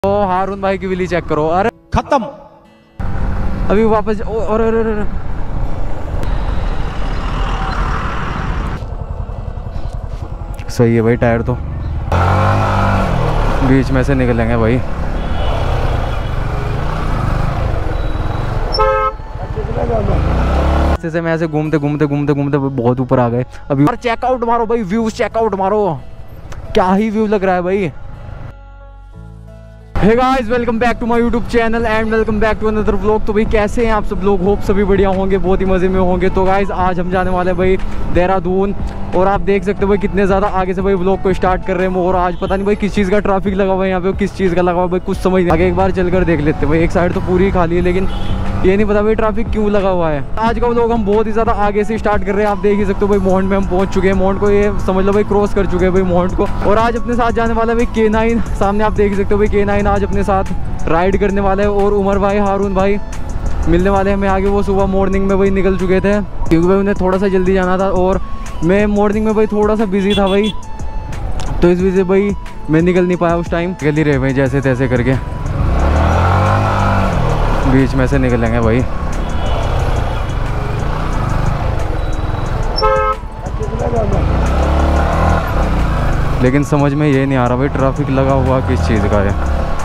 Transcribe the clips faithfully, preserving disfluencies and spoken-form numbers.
ओ हारून भाई की Willie check करो। अरे खत्म। अभी वापस। और अरे अरे सही है भाई, टायर तो बीच में से निकलेंगे भाई। से मैं ऐसे घूमते घूमते घूमते घूमते बहुत ऊपर आ गए। अभी चेकआउट मारो भाई, व्यूज चेकआउट मारो, क्या ही व्यू लग रहा है भाई। Hey guys, welcome back to my YouTube channel and welcome back to another vlog. तो भाई कैसे हैं आप सब लोग? होप सभी बढ़िया होंगे, बहुत ही मज़े में होंगे। तो गाइस आज हम जाने वाले हैं भाई देहरादून, और आप देख सकते हो भाई कितने ज़्यादा आगे से भाई व्लॉग को स्टार्ट कर रहे हैं। और आज पता नहीं भाई किस चीज़ का ट्रैफिक लगा हुआ है यहाँ पे, किस चीज़ का लगा हुआ है भाई कुछ समझ नहीं। आगे एक बार चल कर देख लेते भाई। एक साइड तो पूरी खाली है, लेकिन ये नहीं पता भाई ट्रैफिक क्यों लगा हुआ है। आज का व्लॉग हम बहुत ही ज़्यादा आगे से स्टार्ट कर रहे हैं। आप देख ही सकते हो भाई मोहन में हम पहुंच चुके हैं। मोहन को ये समझ लो भाई क्रॉस कर चुके हैं भाई मोहन को। और आज अपने साथ जाने वाला है भाई के नाइन। सामने आप देख सकते हो भाई के नाइन आज अपने साथ राइड करने वाले हैं। और उमर भाई, हारून भाई मिलने वाले हैं हमें आगे। वो सुबह मॉर्निंग में भाई निकल चुके थे क्योंकि भाई उन्हें थोड़ा सा जल्दी जाना था, और मैं मॉर्निंग में भाई थोड़ा सा बिजी था भाई, तो इस वजह से भाई मैं निकल नहीं पाया उस टाइम। निकल ही रहे भाई जैसे तैसे करके, बीच में से निकलेंगे भाई। लेकिन समझ में ये नहीं आ रहा भाई ट्रैफिक लगा हुआ किस चीज़ का है।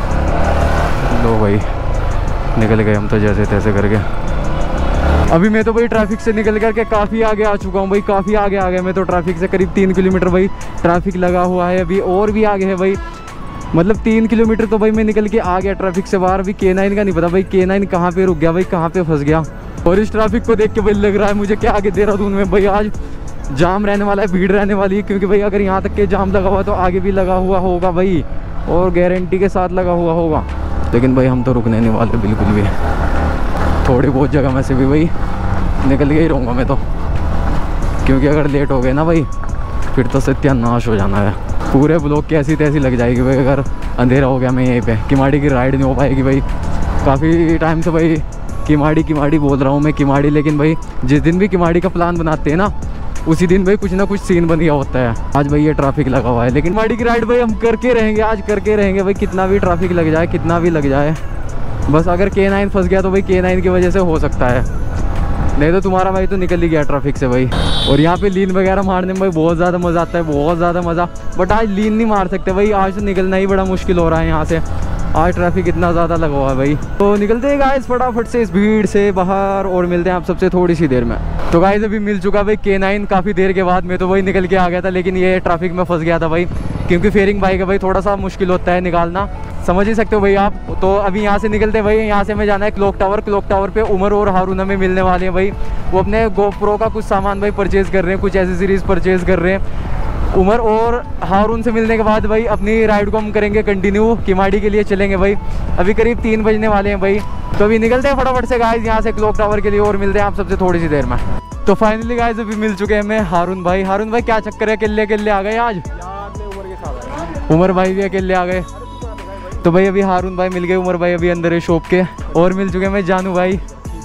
लो भाई निकल गए हम तो जैसे तैसे करके। अभी मैं तो भाई ट्रैफिक से निकल करके काफ़ी आगे आ चुका हूँ भाई, काफ़ी आगे आ गया मैं तो ट्रैफिक से। करीब तीन किलोमीटर भाई ट्रैफिक लगा हुआ है अभी, और भी आगे है भाई। मतलब तीन किलोमीटर तो भाई मैं निकल के आ गया ट्रैफिक से बाहर। अभी के नाइन का नहीं पता भाई के नाइन कहाँ पे रुक गया भाई, कहाँ पे फंस गया। और इस ट्रैफिक को देख के भाई लग रहा है मुझे क्या आगे देहरादून में भाई आज जाम रहने वाला है, भीड़ रहने वाली है। क्योंकि भाई अगर यहाँ तक के जाम लगा हुआ तो आगे भी लगा हुआ होगा भाई, और गारंटी के साथ लगा हुआ होगा। लेकिन भाई हम तो रुकने नहीं वाले बिल्कुल भी। थोड़ी बहुत जगह में से भी भाई निकल के ही रहूँगा मैं तो, क्योंकि अगर लेट हो गए ना भाई फिर तो सत्यानाश हो जाना है। पूरे ब्लॉक की ऐसी तैसी लग जाएगी भाई अगर अंधेरा हो गया मैं यहीं पे। किमाड़ी की राइड नहीं हो पाएगी भाई। काफ़ी टाइम से भाई किमाड़ी किमाड़ी बोल रहा हूँ मैं, किमाड़ी। लेकिन भाई जिस दिन भी किमाड़ी का प्लान बनाते हैं ना उसी दिन भाई कुछ ना कुछ सीन बन गया होता है। आज भाई ये ट्रैफिक लगा हुआ है, लेकिन किमाड़ी की राइड भाई हम करके रहेंगे, आज करके रहेंगे भाई। कितना भी ट्रैफिक लग जाए, कितना भी लग जाए, बस अगर के नाइन फंस गया तो भाई के नाइन की वजह से हो सकता है, नहीं तो तुम्हारा भाई तो निकल ही गया ट्रैफिक से भाई। और यहाँ पे लीन वगैरह मारने में भाई बहुत ज़्यादा मज़ा आता है, बहुत ज़्यादा मज़ा। बट आज लीन नहीं मार सकते भाई, आज तो निकलना ही बड़ा मुश्किल हो रहा है यहाँ से। आज ट्रैफिक इतना ज़्यादा लगा हुआ है भाई। तो निकलते हैं गाइस फटाफट से इस भीड़ से बाहर, और मिलते हैं आप सबसे थोड़ी सी देर में। तो गाइस अभी मिल चुका भाई के नाइन काफ़ी देर के बाद। मैं तो भाई निकल के आ गया था, लेकिन ये ट्रैफिक में फंस गया था भाई, क्योंकि फेयरिंग बाइक है भाई, थोड़ा सा मुश्किल होता है निकालना, समझ ही सकते हो भाई आप। तो अभी यहाँ से निकलते भाई, यहाँ से हमें जाना है क्लॉक टावर। क्लॉक टावर पे उमर और हारून हमें मिलने वाले हैं भाई। वो अपने गोप्रो का कुछ सामान भाई परचेज़ कर रहे हैं, कुछ एसेसरीज परचेज़ कर रहे हैं। उमर और हारून से मिलने के बाद भाई अपनी राइड को हम करेंगे कंटिन्यू, किमाड़ी के लिए चलेंगे भाई। अभी करीब तीन बजने वाले हैं भाई, तो अभी निकलते हैं फटाफट से गाइस यहाँ से क्लॉक टावर के लिए, और मिलते हैं आप सबसे थोड़ी सी देर में। तो फाइनली गाइस अभी मिल चुके हैं हमें हारून भाई। हारून भाई क्या चक्कर है, अकेले अकेले आ गए आज? उमर भाई भी अकेले आ गए। तो भाई अभी हारून भाई मिल गए, उमर भाई अभी अंदर है शॉप के, और मिल चुके हैं मैं जानू भाई।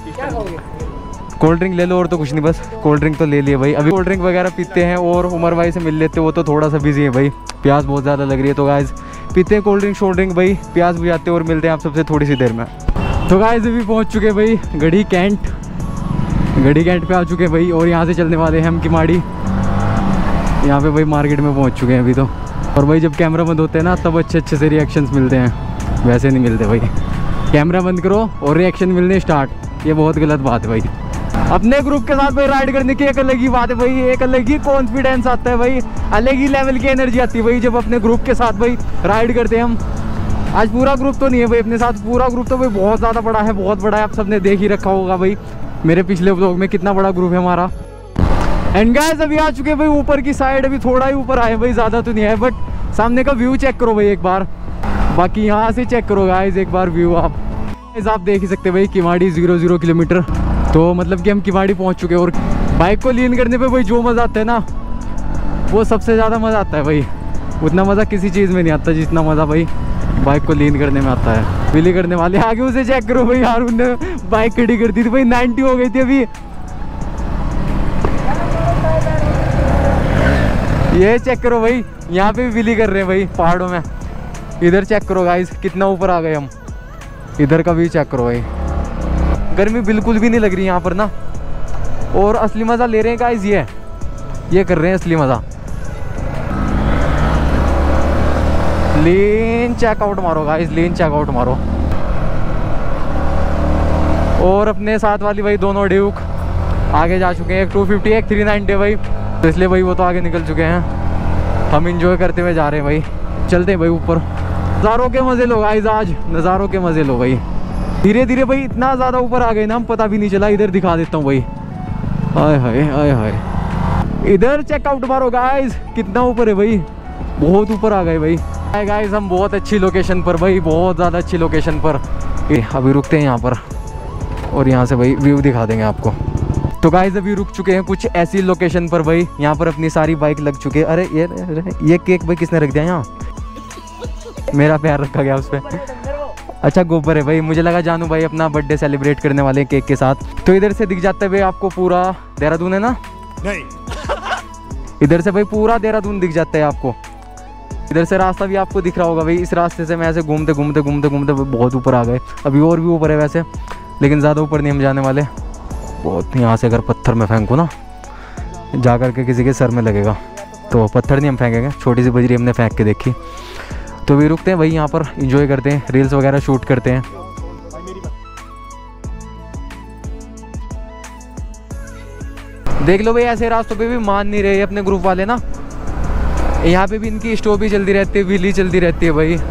कोल्ड ड्रिंक ले लो, और तो कुछ नहीं, बस कोल्ड ड्रिंक तो ले लिए भाई। अभी कोल्ड ड्रिंक वगैरह पीते हैं और उमर भाई से मिल लेते हैं, वो तो थोड़ा सा बिजी है भाई, प्यास बहुत ज़्यादा लग रही है। तो गाइस पीते हैं कोल्ड ड्रिंक शोल्ड ड्रिंक भाई, प्यास बुझाते हैं, और मिलते हैं आप सबसे थोड़ी सी देर में। तो गाइस अभी पहुँच चुके भाई गढ़ी कैंट, गढ़ी कैंट पे आ चुके हैं भाई, और यहाँ से चलने वाले हैं हम किमाड़ी। यहाँ पे भाई मार्केट में पहुँच चुके हैं अभी तो। और भाई जब कैमरा बंद होते हैं ना तब अच्छे अच्छे से रिएक्शंस मिलते हैं, वैसे नहीं मिलते भाई। कैमरा बंद करो और रिएक्शन मिलने स्टार्ट, ये बहुत गलत बात है भाई। अपने ग्रुप के साथ भाई राइड करने की एक अलग ही बात है भाई, एक अलग ही कॉन्फिडेंस आता है भाई, अलग ही लेवल की एनर्जी आती है भाई जब अपने ग्रुप के साथ भाई राइड करते हैं हम। आज पूरा ग्रुप तो नहीं है भाई अपने साथ, पूरा ग्रुप तो भाई बहुत ज़्यादा बड़ा है, बहुत बड़ा है। आप सबने देख ही रखा होगा भाई मेरे पिछले व्लॉग में कितना बड़ा ग्रुप है हमारा। एंड गाइस अभी आ चुके हैं भाई ऊपर की साइड, अभी थोड़ा ही ऊपर आए भाई, ज़्यादा तो नहीं है। बट सामने का व्यू चेक करो भाई एक बार, बाकी यहाँ से चेक करो गाइस एक बार व्यू। आप आप देख ही सकते भाई किमाड़ी जीरो जीरो किलोमीटर, तो मतलब कि हम किमाड़ी पहुँच चुके हैं। और बाइक को लीन करने पे भाई जो मज़ा आता है ना, वो सबसे ज़्यादा मज़ा आता है भाई। उतना मज़ा किसी चीज़ में नहीं आता जितना मज़ा भाई बाइक को लीन करने में आता है। विली करने वाले आगे उसे चेक करो भाई, हारून ने बाइक खड़ी कर दी थी भाई, नाइन्टी हो गई थी अभी। ये चेक करो भाई, यहाँ पे भी विली कर रहे हैं भाई पहाड़ों में। इधर चेक करो गाइस कितना ऊपर आ गए हम। इधर का व्यू चेक करो भाई, गर्मी बिल्कुल भी नहीं लग रही यहाँ पर ना। और असली मज़ा ले रहे हैं गाइस, ये ये कर रहे हैं असली मज़ा। लेन चेकआउट मारो गाइस, लेन चेकआउट मारो। और अपने साथ वाली भाई दोनों ड्यूक आगे जा चुके हैं, एक टू फिफ्टी एक थ्री नाइन्टी भाई, तो इसलिए भाई वो तो आगे निकल चुके हैं। हम इंजॉय करते हुए जा रहे हैं भाई, चलते हैं भाई ऊपर। नज़ारों के मज़े लो गाइस, आज नज़ारों के मज़े लो भाई। धीरे धीरे भाई इतना ज़्यादा ऊपर आ गए ना, हम पता भी नहीं चला। इधर दिखा देता हूँ भाई, आय हाय आय हाय। इधर चेकआउट मारो गाइस, कितना ऊपर है भाई, बहुत ऊपर आ गए भाई। हाय गाइस, हम बहुत अच्छी लोकेशन पर भाई, बहुत ज़्यादा अच्छी लोकेशन पर। अभी रुकते हैं यहाँ पर और यहाँ से भाई व्यू दिखा देंगे आपको। तो गाइस अभी रुक चुके हैं कुछ ऐसी लोकेशन पर भाई, यहाँ पर अपनी सारी बाइक लग चुके हैं। अरे ये ये केक भाई किसने रख दिया यहाँ? मेरा प्यार रखा गया उस पर। अच्छा गोबर है भाई, मुझे लगा जानू भाई अपना बर्थडे सेलिब्रेट करने वाले हैं केक के साथ। तो इधर से दिख जाता है भाई आपको पूरा देहरादून, है ना? नहीं इधर से भाई पूरा देहरादून दिख जाता है आपको। इधर से रास्ता भी आपको दिख रहा होगा भाई। इस रास्ते से मैं ऐसे घूमते घूमते घूमते घूमते बहुत ऊपर आ गए। अभी और भी ऊपर है वैसे, लेकिन ज़्यादा ऊपर नहीं हम जाने वाले। बहुत यहाँ से अगर पत्थर में फेंकूँ ना, जा कर के किसी के सर में लगेगा। तो पत्थर नहीं हम फेंकेंगे, छोटी सी बजरी हमने फेंक के देखी। तो भी रुकते हैं भाई यहाँ पर, इंजॉय करते हैं, रील्स वगैरह शूट करते हैं। देख लो भाई ऐसे रास्तों पे भी मान नहीं रहे अपने ग्रुप वाले ना। यहाँ पे भी इनकी स्टोव भी चलती रहती है, व्हीली चलती रहती है भाई।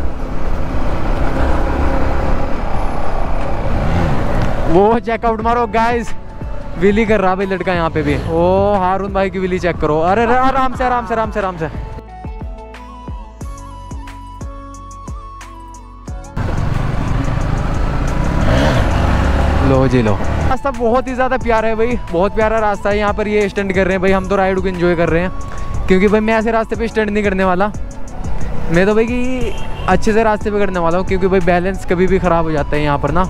वो चेकआउट मारो गाइस, व्हीली कर रहा भाई लड़का यहाँ पे भी। ओ हारून भाई की व्हीली चेक करो। अरे आराम से आराम से आराम से आराम से। लो जी लो, रास्ता बहुत ही ज़्यादा प्यारा है भाई, बहुत प्यारा रास्ता है। यहाँ पर ये स्टंट कर रहे हैं भाई, हम तो राइड को एंजॉय कर रहे हैं। क्योंकि भाई मैं ऐसे रास्ते पे स्टंट नहीं करने वाला, मैं तो भाई कि अच्छे से रास्ते पे करने वाला हूँ। क्योंकि भाई बैलेंस कभी भी ख़राब हो जाता है यहाँ पर ना।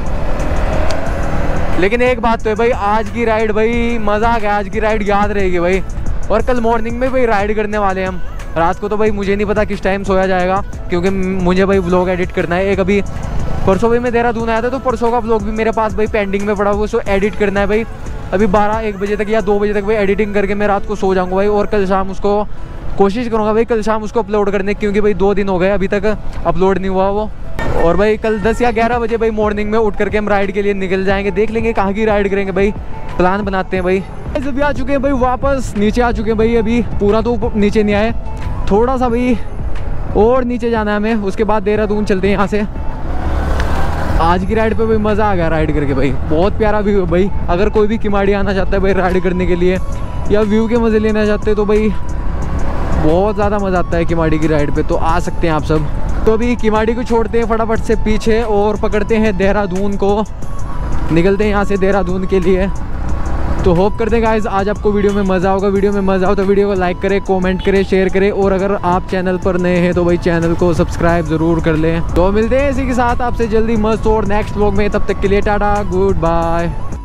लेकिन एक बात तो है भाई, आज की राइड भाई मज़ा आ गया, आज की राइड याद रहेगी भाई। और कल मॉर्निंग में भाई राइड करने वाले हैं हम। रात को तो भाई मुझे नहीं पता किस टाइम सोया जाएगा, क्योंकि मुझे भाई व्लॉग एडिट करना है। एक अभी परसों भाई मैं देहरादून आया था, तो परसों का व्लॉग भी मेरे पास भाई पेंडिंग में पड़ा हुआ, उसको एडिट करना है भाई। अभी बारह एक बजे तक या दो बजे तक भाई एडिटिंग करके मैं रात को सो जाऊँगा भाई। और कल शाम उसको कोशिश करूँगा भाई, कल शाम उसको अपलोड करने, क्योंकि भाई दो दिन हो गए अभी तक अपलोड नहीं हुआ वो। और भाई कल दस या ग्यारह बजे भाई मॉर्निंग में उठ करके हम राइड के लिए निकल जाएंगे। देख लेंगे कहाँ की राइड करेंगे भाई, प्लान बनाते हैं भाई। अभी आ चुके हैं भाई, वापस नीचे आ चुके हैं भाई। अभी पूरा तो नीचे नहीं आए, थोड़ा सा भाई और नीचे जाना है हमें, उसके बाद देहरादून चलते हैं यहाँ से। आज की राइड पे भाई मज़ा आ गया राइड करके भाई, बहुत प्यारा व्यू भाई। अगर कोई भी किमाड़ी आना चाहता है भाई राइड करने के लिए, या व्यू के मज़े लेना चाहते हैं, तो भाई बहुत ज़्यादा मज़ा आता है किमाड़ी की राइड पे, तो आ सकते हैं आप सब। तो अभी किमाड़ी को छोड़ते हैं फटाफट से पीछे और पकड़ते हैं देहरादून को, निकलते हैं यहाँ से देहरादून के लिए। तो होप करते हैं गाइस आज आपको वीडियो में मज़ा होगा। वीडियो में मज़ा हो तो वीडियो को लाइक करें, कमेंट करें, शेयर करें। और अगर आप चैनल पर नए हैं तो भाई चैनल को सब्सक्राइब ज़रूर कर लें। तो मिलते हैं इसी के साथ आपसे जल्दी मस्त और नेक्स्ट व्लॉग में। तब तक के लिए टाटा, गुड बाय।